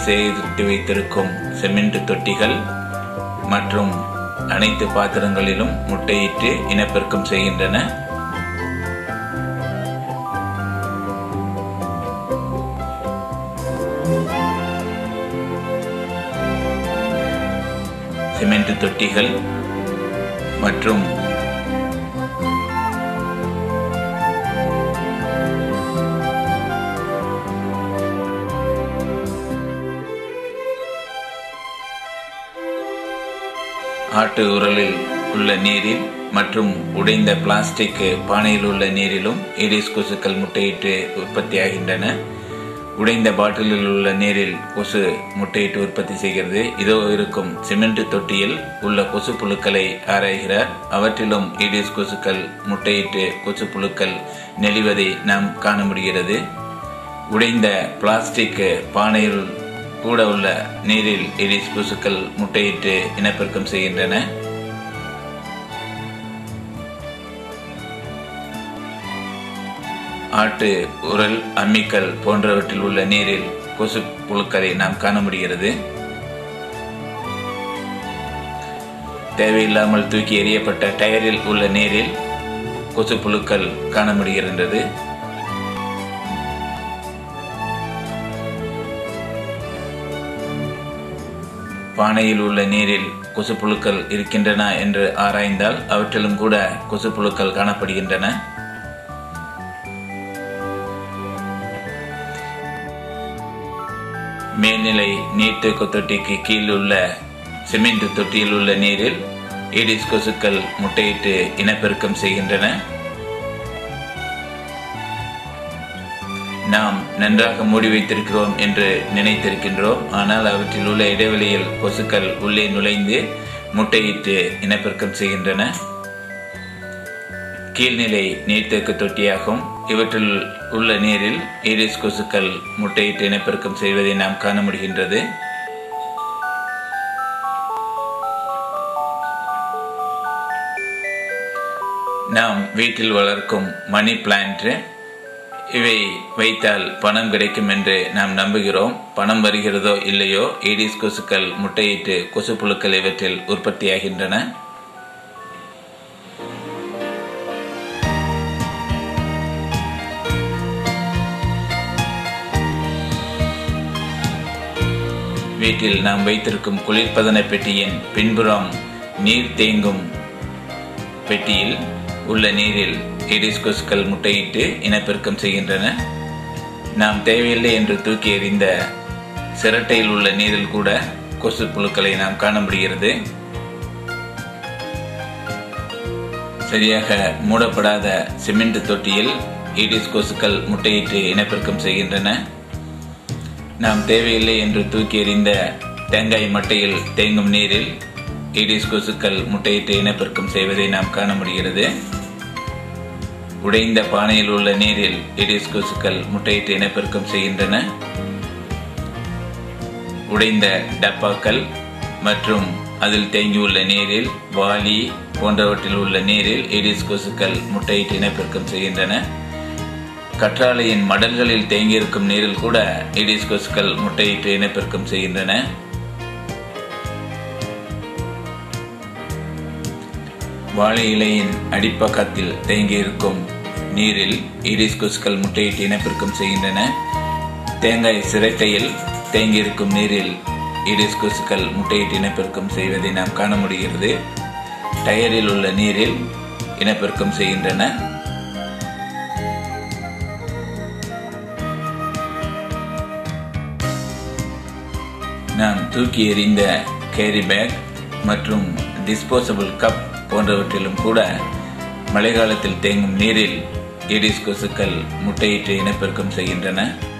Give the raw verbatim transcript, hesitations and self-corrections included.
சேகரித்து வைத்திருக்கும் சிமெண்ட் தொட்டிகள் மற்றும் அனைத்து பாத்திரங்களிலும் முட்டையிட்டு இனப்பெருக்கம் செய்கின்றன. சிமெண்ட் தொட்டிகள் மற்றும் ஆட்டு உரலில் உள்ள நீரில் மற்றும் உடைந்த பிளாஸ்டிக் பானையில் உள்ள நீரிலும் ஈடிஸ் கொசுக்கள் முட்டையிட்டு உற்பத்தியாகின்றன. உடைந்த பாட்டிலில் உள்ள நீரில் கொசு முட்டையிட்டு உற்பத்தி செய்கிறது. இதோ இருக்கும் சிமெண்ட் தொட்டியில் உள்ள கொசு புழுக்களை ஆராய்கிறார். அவற்றிலும் ஈடிஸ் கொசுக்கள் முட்டையிட்டு கொசு புழுக்கள் நெளிவதை நாம் காண முடிகிறது. உடைந்த பிளாஸ்டிக் பானையில் கூட உள்ள நீரில் ஈடிஸ் கொசுக்கள் முட்டையிட்டு இனப்பெருக்கம் செய்கின்றன. ஆட்டு உரல், அம்மிக்கல் போன்றவற்றில் உள்ள நீரில் கொசு புழுக்களை நாம் காண முடிகிறது. தேவையில்லாமல் தூக்கி எறியப்பட்ட டயரில் உள்ள நீரில் கொசு புழுக்கள் காண முடிகின்றது. பானையில் உள்ள நீரில் கொசு புழுக்கள் இருக்கின்றன என்று ஆராய்ந்தால் அவற்றிலும் கூட கொசு புழுக்கள் காணப்படுகின்றன. மேல்நிலை நீர்த்தேக்க தொட்டிக்கு கீழ் உள்ள சிமெண்ட் தொட்டியில் உள்ள நீரில் ஈடிஸ் கொசுக்கள் முட்டையிட்டு இனப்பெருக்கம் செய்கின்றன. நாம் நன்றாக மூடி வைத்திருக்கிறோம் என்று நினைத்திருக்கின்றோம். ஆனால் அவற்றில் உள்ள இடைவெளியில் கொசுக்கள் உள்ளே நுழைந்து முட்டையிட்டு இனப்பெருக்கம் செய்கின்றன. கீழ்நிலை நீர்த்தேக்க தொட்டியாகும். இவற்றில் உள்ள நீரில் ஈடிஸ் கொசுக்கள் முட்டையிட்டு இனப்பெருக்கம் செய்வதை நாம் காண முடிகின்றது. நாம் வீட்டில் வளர்க்கும் மணி பிளான்ட், இவை வைத்தால் பணம் கிடைக்கும் என்று நாம் நம்புகிறோம். பணம் வருகிறதோ இல்லையோ, ஈடிஸ் கொசுக்கள் முட்டையிட்டு கொசு புழுக்கள் இவற்றில் உற்பத்தியாகின்றன. வீட்டில் நாம் வைத்திருக்கும் குளிர்பதன பெட்டியின் பின்புறம் நீர் தேங்கும் பெட்டியில் உள்ள நீரில் ஈடிஸ் கொசுக்கள் முட்டையிட்டு இனப்பெருக்கம் செய்கின்றன. நாம் தேவையில்லை என்று தூக்கி எறிந்த சிரட்டையில் உள்ள நீரில் கூட கொசு புழுக்களை நாம் காண முடிகிறது. சரியாக மூடப்படாத சிமெண்ட் தொட்டியில் ஈடிஸ் கொசுக்கள் முட்டையிட்டு இனப்பெருக்கம் செய்கின்றன. நாம் தேவையில்லை என்று தூக்கி எறிந்த தேங்காய் மட்டையில் தேங்கும் நீரில் ஈடிஸ் கொசுக்கள் முட்டையிட்டு இனப்பெருக்கம் செய்வதை நாம் காண முடிகிறது. உடைந்த பானையில் உள்ள நீரில் ஈடிஸ் கொசுக்கள் முட்டையிட்டு இனப்பெருக்கம் செய்கின்றன. உடைந்த டப்பாக்கள் மற்றும் அதில் தேங்கியுள்ள நீரில் வாளி போன்றவற்றில் உள்ள நீரில் ஈடிஸ் கொசுக்கள் முட்டையிட்டு இனப்பெருக்கம் செய்கின்றன. கற்றாழையின் மடல்களில் தேங்கியிருக்கும் நீரில் கூட ஈடிஸ் கொசுக்கள் முட்டையிட்டு இனப்பெருக்கம் செய்கின்றன. வாழை இலையின் அடிப்பக்கத்தில் தேங்கியிருக்கும் நீரில் ஈடிஸ் கொசுக்கள் முட்டையிட்டு இனப்பெருக்கம் செய்கின்றன. தேங்காய் சிரட்டையில் தேங்கியிருக்கும் நீரில் ஈடிஸ் கொசுக்கள் முட்டையிட்டு இனப்பெருக்கம் செய்வதை நாம் காண முடிகிறது. டயரில் உள்ள நீரில் இனப்பெருக்கம் செய்கின்றன. நாம் தூக்கி எறிந்த கேரி பேக் மற்றும் டிஸ்போசபிள் கப் போன்றவற்றிலும் கூட மழைக்காலத்தில் தேங்கும் நீரில் ஈடிஸ் கொசுக்கள் முட்டையிட்டு இனப்பெருக்கம் செய்கின்றன.